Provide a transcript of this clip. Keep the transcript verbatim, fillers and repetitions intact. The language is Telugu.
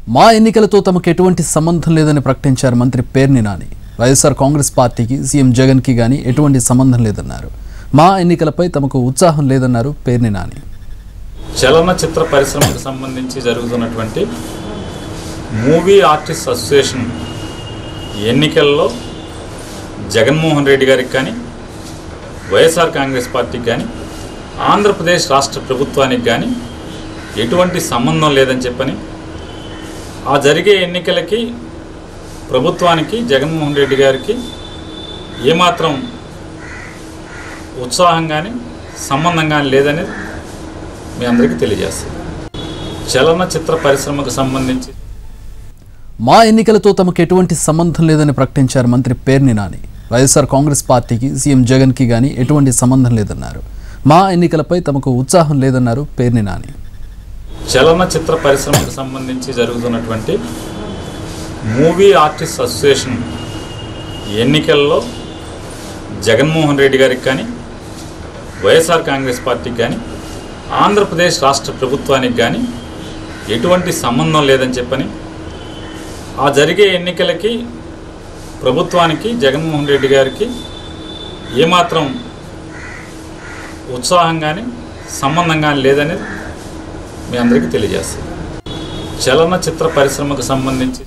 మా ఎన్నికలతో తమకు ఎటువంటి సంబంధం లేదని ప్రకటించారు మంత్రి పేర్ని నాని. వైఎస్ఆర్ కాంగ్రెస్ పార్టీకి సీఎం జగన్ కి గాని ఎటువంటి సంబంధం లేదన్నారు. మా ఎన్నికలపై తమకు ఉత్సాహం లేదన్నారు పేర్ని నాని. చలనచిత్ర పరిశ్రమకు సంబంధించి జరుగుతున్నటువంటి మూవీ ఆర్టిస్ట్ అసోసియేషన్ ఎన్నికల్లో జగన్మోహన్ రెడ్డి గారికి కానీ వైఎస్ఆర్ కాంగ్రెస్ పార్టీకి కానీ ఆంధ్రప్రదేశ్ రాష్ట్ర ప్రభుత్వానికి కానీ ఎటువంటి సంబంధం లేదని చెప్పని ఆ జరిగే ఎన్నికలకి ప్రభుత్వానికి జగన్మోహన్ రెడ్డి గారికి ఏమాత్రం ఉత్సాహం కానీ సంబంధం కానీ లేదనేది మీ అందరికీ తెలియజేస్తుంది. చలనచిత్ర పరిశ్రమకు సంబంధించి మా ఎన్నికలతో తమకు ఎటువంటి సంబంధం లేదని ప్రకటించారు మంత్రి పేర్ని నాని. వైఎస్ఆర్ కాంగ్రెస్ పార్టీకి సీఎం జగన్ కి గాని ఎటువంటి సంబంధం లేదన్నారు. మా ఎన్నికలపై తమకు ఉత్సాహం లేదన్నారు పేర్ని నాని. చలనచిత్ర పరిశ్రమకు సంబంధించి జరుగుతున్నటువంటి మూవీ ఆర్టిస్ట్ అసోసియేషన్ ఎన్నికల్లో జగన్మోహన్ రెడ్డి గారికి కానీ వైఎస్ఆర్ కాంగ్రెస్ పార్టీకి కానీ ఆంధ్రప్రదేశ్ రాష్ట్ర ప్రభుత్వానికి కానీ ఎటువంటి సంబంధం లేదని చెప్పని ఆ జరిగే ఎన్నికలకి ప్రభుత్వానికి జగన్మోహన్ రెడ్డి గారికి ఏమాత్రం ఉత్సాహం కానీ సంబంధం కానీ లేదనేది మీ అందరికీ తెలియజేస్తుంది. చలనచిత్ర పరిశ్రమకు సంబంధించి